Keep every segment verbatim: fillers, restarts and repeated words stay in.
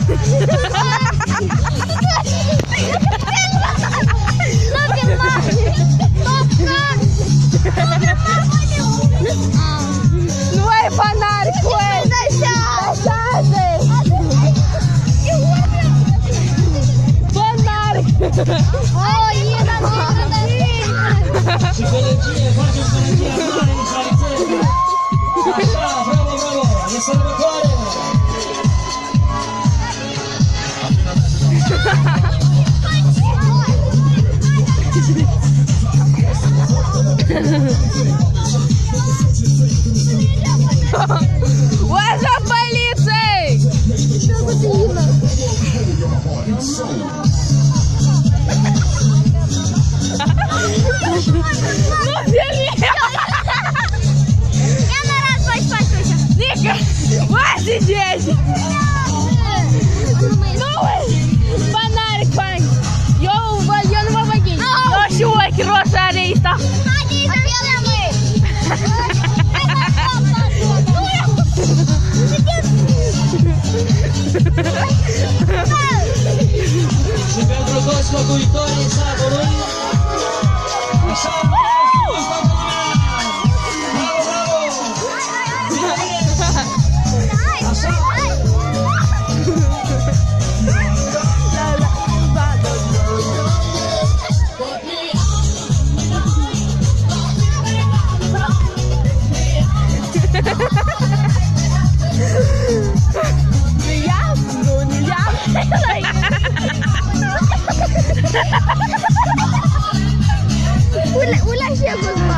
Nu ai fanatic, ué! Fanatic! Oh, Ina, Ina, Ina! Și gălăgie, facem gălăgie mare în calitate! Așa, bravo, bravo! E sărbătoare! Ué, полицией! Что за Ина? Ну, Селена! Я на раз, пой, пой, пой. Ника, вот сидеть! Ну, фонарик, Фань! Eu, eu nu mă văd ghi. Eu și ochi roșii are ăsta. Haide, să fie Și pentru toți locuitorii satului, așa, bravo, bravo! Bine, bine! Așa! Ula, ula și acum, mă.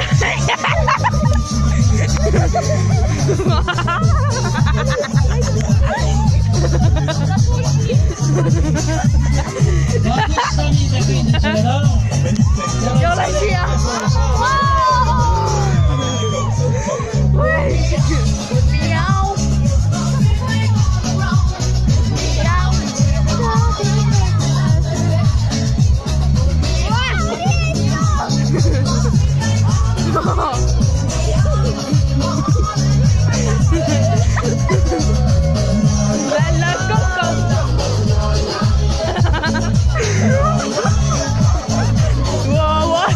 Eu la și ea. Iau. Bella Coco. Wow, wow.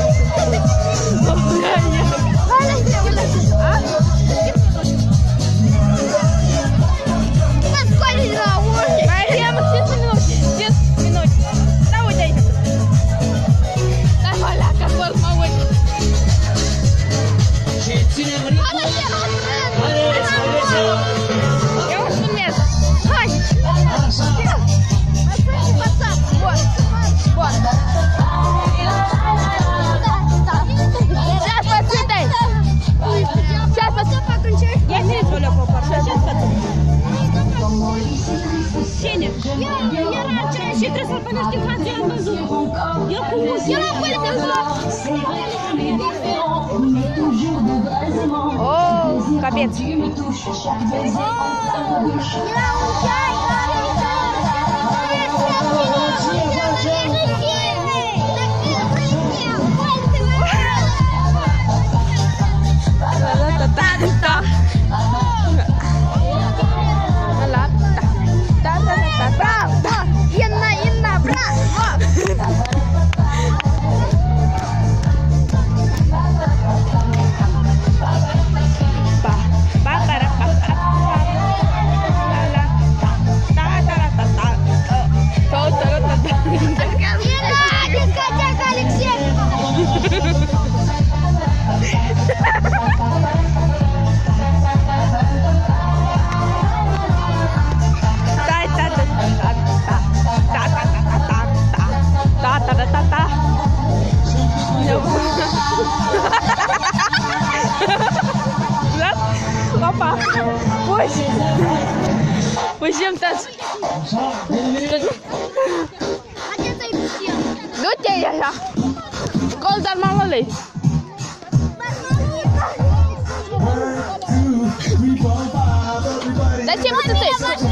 Mai avem cinci minute. cinci minute. Da, uite aici. Da, mă, leacă, acolo, mă uit. Și ținem ritmul. Haideți, haideți! Eu îți filmez. Hai! Așa! Bun. Bun. Сейчас посвятай. Сейчас посвятай. Я не изволю попасть. Сейчас посвятай. Сеня. Я раньше рассчитывал, что подожди, как я отвезу. Я кумусь. Я выйду. О, капец. Браво! Инна, Инна, браво! Дискотека Алексеев! Opa! Puxa! Puxăm toți! Du-te așa! Scol, dar mă lăi! De ce mă tătești?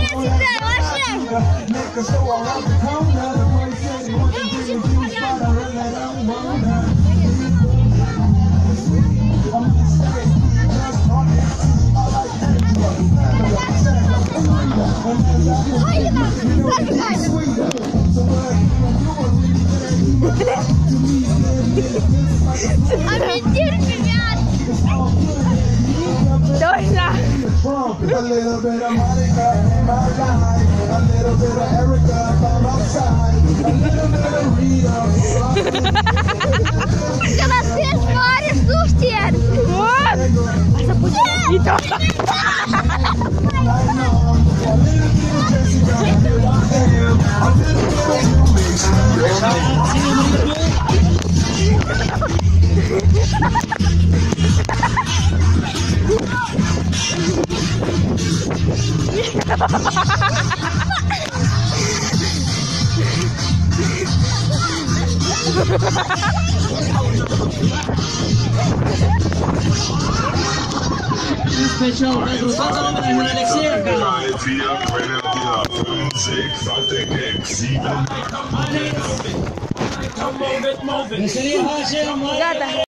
Haina, zajmajmy. Аминтир меня. Точно. A little bit of Monica in my life, a little bit of Erica by my side, a little bit of Rita. Когда ты смотришь, слушайте. Вот. А запустим. И то. Special pentru toată lumea din Alexeevca. Veselie H C, Gata.